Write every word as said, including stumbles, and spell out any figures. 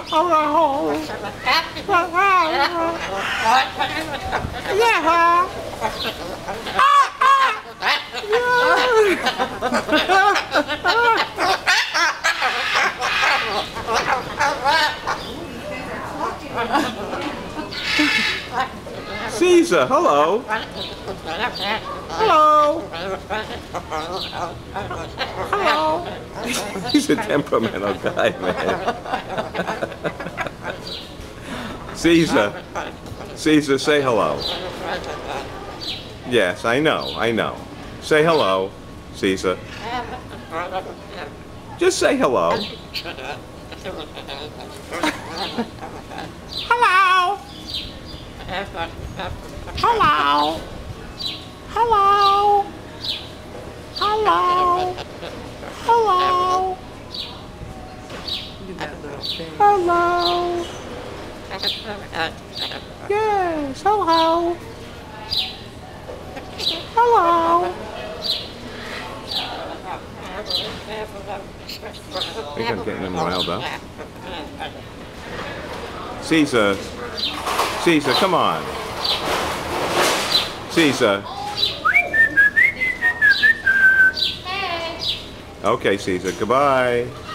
hello. Yeah. Caesar, hello. Hello. Hello. He's a temperamental guy, man. Caesar. Caesar, say hello. Yes, I know, I know. Say hello, Caesar. Just say hello. Hello. Hello. Hello. Hello. Hello. Hello. Yes, hello. Hello. I think I'm getting him riled up. Caesar. Caesar, come on. Caesar. Okay, Caesar, goodbye.